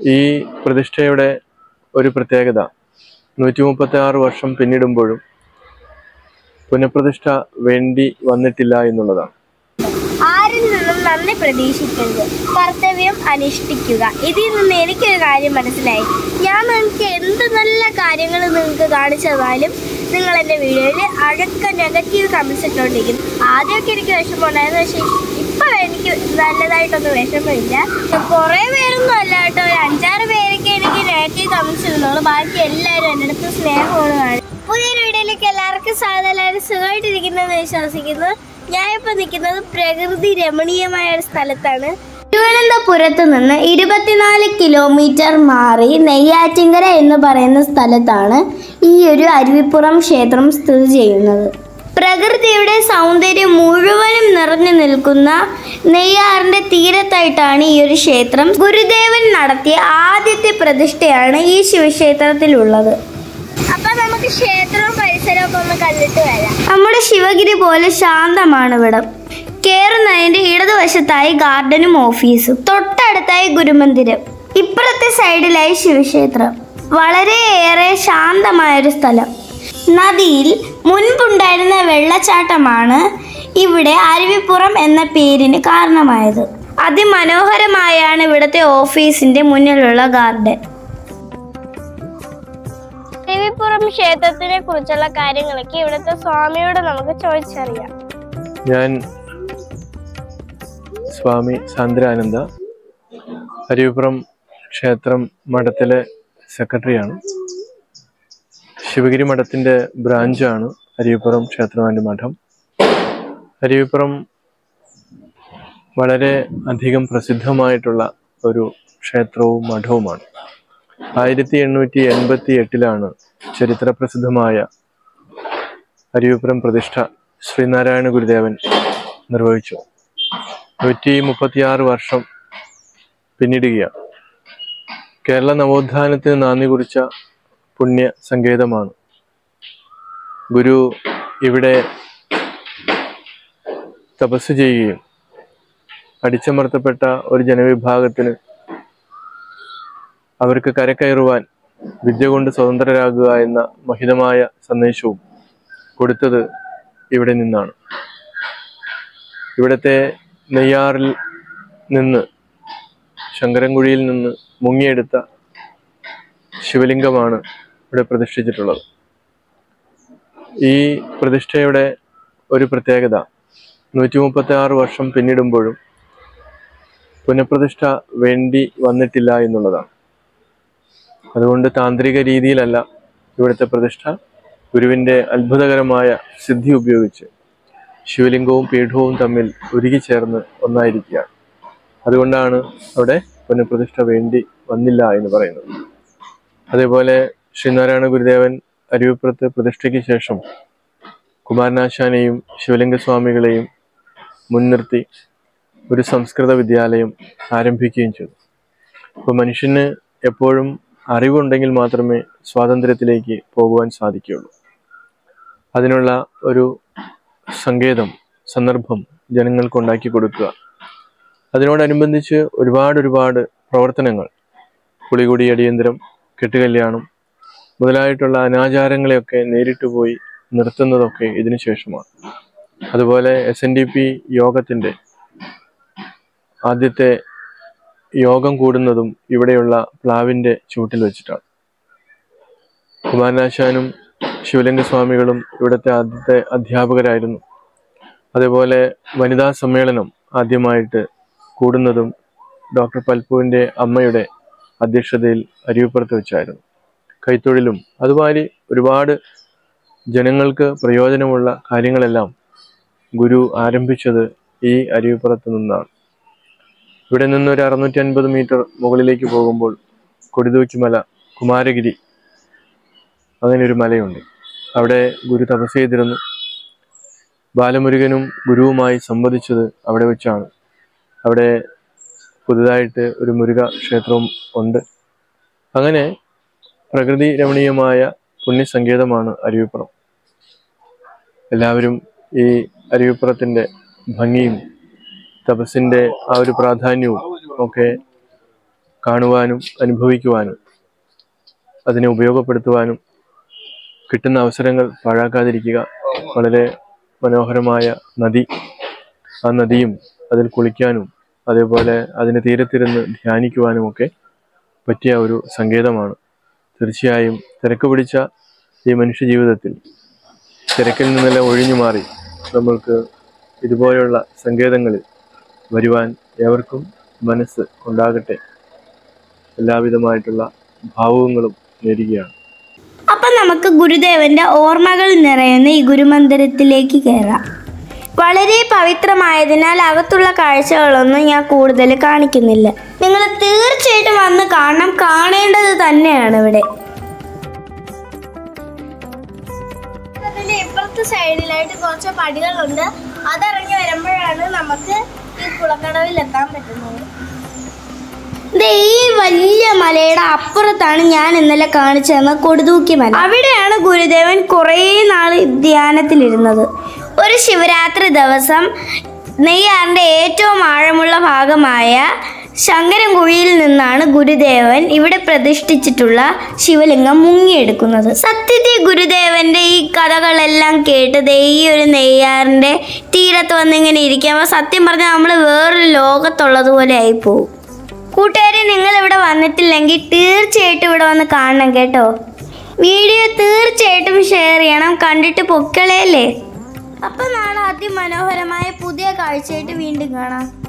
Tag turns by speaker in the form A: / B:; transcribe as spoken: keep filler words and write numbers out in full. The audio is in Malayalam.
A: ഈ പ്രതിഷ്ഠയുടെ ഒരു പ്രത്യേകത നൂറ്റി മുപ്പത്തി ആറ് വർഷം പിന്നിടുമ്പോഴും പുനഃപ്രതിഷ്ഠ വേണ്ടി വന്നിട്ടില്ല എന്നുള്ളതാണ്.
B: ആരിൽ നിന്നും നന്ദി പ്രതീക്ഷിക്കരുത്, കർത്തവ്യം അനുഷ്ഠിക്കുക. ഇതിൽ നിന്ന് എനിക്കൊരു കാര്യം മനസ്സിലായി. ഞാൻ നിങ്ങൾക്ക് എന്ത് നല്ല കാര്യങ്ങൾ നിങ്ങൾക്ക് കാണിച്ചു തന്നാലും നിങ്ങൾ എൻ്റെ വീഡിയോയിൽ അഴക്ക നെഗറ്റീവ് കമൻസ് ഇട്ടുകൊണ്ടിരിക്കും. ആദ്യമൊക്കെ എനിക്ക് വിഷമമുണ്ടായിരുന്നു, പക്ഷേ ഇപ്പം എനിക്ക് നല്ലതായിട്ടൊന്നും വിഷമമില്ല. കുറേ പേരൊന്നും അല്ല കേട്ടോ, ഒരു അഞ്ചാറ് പേരൊക്കെ എനിക്ക് നെഗറ്റീവ് കമൻസ് ഇടുന്നുള്ളൂ. ബാക്കി എല്ലാവരും എൻ്റെ അടുത്ത് സ്നേഹമാണ് കാണും. പുതിയൊരു വീഡിയോയിലേക്ക് എല്ലാവർക്കും സ്വാഗതം. എല്ലാവരും സുഖമായിട്ടിരിക്കുന്നതെന്ന് വിശ്വസിക്കുന്നു. ഞാനിപ്പോൾ നിൽക്കുന്നത് പ്രകൃതി രമണീയമായ ഒരു സ്ഥലത്താണ്. തിരുവനന്തപുരത്ത് നിന്ന് ഇരുപത്തിനാല് കിലോമീറ്റർ മാറി നെയ്യാറ്റിൻകര എന്ന് പറയുന്ന സ്ഥലത്താണ് ഈ ഒരു അരുവിപ്പുറം ക്ഷേത്രം സ്ഥിതി ചെയ്യുന്നത്. പ്രകൃതിയുടെ സൗന്ദര്യം മുഴുവനും നിറഞ്ഞു നിൽക്കുന്ന നെയ്യാറിൻ്റെ തീരത്തായിട്ടാണ് ഈ ഒരു ക്ഷേത്രം. ഗുരുദേവൻ നടത്തിയ ആദ്യത്തെ പ്രതിഷ്ഠയാണ് ഈ ശിവക്ഷേത്രത്തിലുള്ളത്. അപ്പൊ നമുക്ക് ക്ഷേത്രവും പരിസരമൊക്കെ ഒന്ന് കണ്ടിട്ട് വരാം. നമ്മുടെ ശിവഗിരി പോലെ ശാന്തമാണ് ഇവിടം. കയറുന്നതിന്റെ ഇടതുവശത്തായി ഗാർഡനും ഓഫീസും, തൊട്ടടുത്തായി ഗുരുമന്ദിരം, ഇപ്പുറത്തെ സൈഡിലായി ശിവക്ഷേത്രം. വളരെയേറെ ശാന്തമായൊരു സ്ഥലം. നദിയിൽ മുൻപുണ്ടായിരുന്ന വെള്ളച്ചാട്ടമാണ് ഇവിടെ അരുവിപ്പുറം എന്ന പേരിന് കാരണമായത്. അതിമനോഹരമായാണ് ഇവിടുത്തെ ഓഫീസിന്റെ മുന്നിലുള്ള ഗാർഡൻ. അരുവിപ്പുറം ക്ഷേത്രത്തിനെ കുറിച്ചുള്ള കാര്യങ്ങളൊക്കെ ഇവിടുത്തെ സ്വാമിയോട് നമുക്ക് ചോദിച്ചറിയാം.
A: ഞാൻ സ്വാമി സാന്ദ്രാനന്ദ, അരുവിപ്പുറം ക്ഷേത്രം മഠത്തിലെ സെക്രട്ടറിയാണ്. ശിവഗിരി മഠത്തിൻ്റെ ബ്രാഞ്ചാണ് അരുവിപ്പുറം ക്ഷേത്രമാൻ്റെ മഠം. അരുവിപ്പുറം വളരെ അധികം പ്രസിദ്ധമായിട്ടുള്ള ഒരു ക്ഷേത്രവും മഠവുമാണ്. ആയിരത്തി എണ്ണൂറ്റി എൺപത്തി എട്ടിലാണ് ചരിത്രപ്രസിദ്ധമായ അരുവിപ്പുറം പ്രതിഷ്ഠ ശ്രീനാരായണ ഗുരുദേവൻ നിർവഹിച്ചു. നൂറ്റി മുപ്പത്തിയാറ് വർഷം പിന്നിടുകയാണ്. കേരള നവോത്ഥാനത്തിന് നാന്ദി കുറിച്ച പുണ്യ സങ്കേതമാണ്. ഗുരു ഇവിടെ തപസ് ചെയ്യുകയും അടിച്ചമർത്തപ്പെട്ട ഒരു ജനവിഭാഗത്തിന് അവർക്ക് കരകയറുവാൻ വിദ്യ കൊണ്ട് സ്വതന്ത്രരാകുക എന്ന മഹിതമായ സന്ദേശവും കൊടുത്തത് ഇവിടെ നിന്നാണ്. ഇവിടുത്തെ നെയ്യാറിൽ നിന്ന്, ശങ്കരൻകുഴിയിൽ നിന്ന് മുങ്ങിയെടുത്ത ശിവലിംഗമാണ് ഇവിടെ പ്രതിഷ്ഠിച്ചിട്ടുള്ളത്. ഈ പ്രതിഷ്ഠയുടെ ഒരു പ്രത്യേകത നൂറ്റി മുപ്പത്തി ആറ് വർഷം പിന്നിടുമ്പോഴും പുനഃപ്രതിഷ്ഠ വേണ്ടി വന്നിട്ടില്ല എന്നുള്ളതാണ്. അതുകൊണ്ട് താന്ത്രിക രീതിയിലല്ല ഇവിടുത്തെ പ്രതിഷ്ഠ. ഗുരുവിൻ്റെ അത്ഭുതകരമായ സിദ്ധി ഉപയോഗിച്ച് ശിവലിംഗവും പീഠവും തമ്മിൽ ഉരുകിച്ചേർന്ന് ഒന്നായിരിക്കുകയാണ്. അതുകൊണ്ടാണ് അവിടെ പുനഃപ്രതിഷ്ഠ വേണ്ടി വന്നില്ല എന്ന് പറയുന്നത്. അതേപോലെ ശ്രീനാരായണ ഗുരുദേവൻ അരുവിപ്പുറത്ത് പ്രതിഷ്ഠയ്ക്ക് ശേഷം കുമാരനാശാനെയും ശിവലിംഗസ്വാമികളെയും മുൻനിർത്തി ഒരു സംസ്കൃത വിദ്യാലയം ആരംഭിക്കുകയും ചെയ്തു. അപ്പോൾ മനുഷ്യന് എപ്പോഴും അറിവുണ്ടെങ്കിൽ മാത്രമേ സ്വാതന്ത്ര്യത്തിലേക്ക് പോകുവാൻ സാധിക്കുകയുള്ളൂ. അതിനുള്ള ഒരു സങ്കേതം, സന്ദർഭം ജനങ്ങൾക്ക് ഉണ്ടാക്കി കൊടുക്കുക. അതിനോടനുബന്ധിച്ച് ഒരുപാട് ഒരുപാട് പ്രവർത്തനങ്ങൾ, പുളികുടി അടിയന്തരം, കെട്ടുകല്യാണം മുതലായിട്ടുള്ള അനാചാരങ്ങളെയൊക്കെ നേരിട്ട് പോയി നിർത്തുന്നതൊക്കെ ഇതിനു ശേഷമാണ്. അതുപോലെ എസ് എൻ ഡി പി യോഗത്തിൻ്റെ ആദ്യത്തെ യോഗം കൂടുന്നതും ഇവിടെയുള്ള പ്ലാവിൻ്റെ ചൂട്ടിൽ വെച്ചിട്ടാണ്. കുമാരനാശാനും ശിവലിംഗസ്വാമികളും ഇവിടുത്തെ ആദ്യത്തെ അധ്യാപകരായിരുന്നു. അതേപോലെ വനിതാ സമ്മേളനം ആദ്യമായിട്ട് കൂടുന്നതും ഡോക്ടർ പൽപ്പുവിൻ്റെ അമ്മയുടെ അധ്യക്ഷതയിൽ അരുവിപ്പുറത്ത് വെച്ചായിരുന്നു. കൈത്തൊഴിലും അതുമാതിരി ഒരുപാട് ജനങ്ങൾക്ക് പ്രയോജനമുള്ള കാര്യങ്ങളെല്ലാം ഗുരു ആരംഭിച്ചത് ഈ അരുവിപ്പുറത്ത് നിന്നാണ്. ഇവിടെ നിന്നൊരു അറുന്നൂറ്റി അൻപത് മീറ്റർ മുകളിലേക്ക് പോകുമ്പോൾ കൊടിതൂക്കിമല, കുമാരഗിരി, അങ്ങനെ ഒരു മലയുണ്ട്. അവിടെ ഗുരു തപസ് ചെയ്തിരുന്നു. ബാലമുരുകനും ഗുരുവുമായി സംവദിച്ചത് അവിടെ വെച്ചാണ്. അവിടെ പുതുതായിട്ട് ഒരു മുരുക ക്ഷേത്രവും ഉണ്ട്. അങ്ങനെ പ്രകൃതി രമണീയമായ പുണ്യസങ്കേതമാണ് അരുവിപ്പുറം. എല്ലാവരും ഈ അരുവിപ്പുറത്തിൻ്റെ ഭംഗിയും തപസ്സിൻ്റെ ആ ഒരു പ്രാധാന്യവും ഒക്കെ കാണുവാനും അനുഭവിക്കുവാനും അതിനെ ഉപയോഗപ്പെടുത്തുവാനും കിട്ടുന്ന അവസരങ്ങൾ പാഴാക്കാതിരിക്കുക. വളരെ മനോഹരമായ നദി, ആ നദിയും അതിൽ കുളിക്കാനും അതേപോലെ അതിന് തീരത്തിരുന്ന് ധ്യാനിക്കുവാനുമൊക്കെ പറ്റിയ ഒരു സങ്കേതമാണ്. തീർച്ചയായും തിരക്ക് പിടിച്ച ഈ മനുഷ്യ ജീവിതത്തിൽ തിരക്കിൽ നിന്നെല്ലാം ഒഴിഞ്ഞു മാറി നമ്മൾക്ക് ഇതുപോലെയുള്ള സങ്കേതങ്ങളിൽ വരുവാൻ ഏവർക്കും മനസ്സ് ഉണ്ടാകട്ടെ. എല്ലാവിധമായിട്ടുള്ള ഭാവുകങ്ങളും നേരുകയാണ്.
B: അപ്പം നമുക്ക് ഗുരുദേവന്റെ ഓർമ്മകൾ നിറയുന്ന ഈ ഗുരുമന്ദിരത്തിലേക്ക് കയറാം. വളരെ പവിത്രമായതിനാൽ അകത്തുള്ള കാഴ്ചകളൊന്നും ഞാൻ കൂടുതൽ കാണിക്കുന്നില്ല. നിങ്ങൾ തീർച്ചയായിട്ടും വന്ന് കാണണം, കാണേണ്ടത് തന്നെയാണ്. ഇവിടെ അതിന്റെ ഇപ്പുറത്തെ സൈഡിലായിട്ട് കുറച്ച് പടികളുണ്ട്. അതിറങ്ങി വരുമ്പോഴാണ് നമുക്ക് ഈ കുളക്കടവിൽ എത്താൻ പറ്റുന്നത്. ഈ വലിയ മലയുടെ അപ്പുറത്താണ് ഞാൻ ഇന്നലെ കാണിച്ചു തന്ന കൊടുതൂക്കി മല. അവിടെയാണ് ഗുരുദേവൻ കുറേ നാൾ ധ്യാനത്തിലിരുന്നത്. ഒരു ശിവരാത്രി ദിവസം നെയ്യാറിൻ്റെ ഏറ്റവും ആഴമുള്ള ഭാഗമായ ശങ്കരൻകുഴിയിൽ നിന്നാണ് ഗുരുദേവൻ ഇവിടെ പ്രതിഷ്ഠിച്ചിട്ടുള്ള ശിവലിംഗം മുങ്ങിയെടുക്കുന്നത്. സത്യത്തിൽ ഗുരുദേവന്റെ ഈ കഥകളെല്ലാം കേട്ടത് ഈ ഒരു നെയ്യാറിൻ്റെ തീരത്ത് വന്നിങ്ങനെ ഇരിക്കുമ്പോൾ സത്യം പറഞ്ഞാൽ നമ്മൾ വേറൊരു ലോകത്തുള്ളതുപോലെ ആയിപ്പോവും. കൂട്ടുകാരെ, നിങ്ങൾ ഇവിടെ വന്നിട്ടില്ലെങ്കിൽ തീർച്ചയായിട്ടും ഇവിടെ വന്ന് കാണണം കേട്ടോ. വീഡിയോ തീർച്ചയായിട്ടും ഷെയർ ചെയ്യണം. കണ്ടിട്ട് പൊക്കളയല്ലേ. അപ്പം നാളെ അതിമനോഹരമായ പുതിയ കാഴ്ചയായിട്ട് വീണ്ടും കാണാം.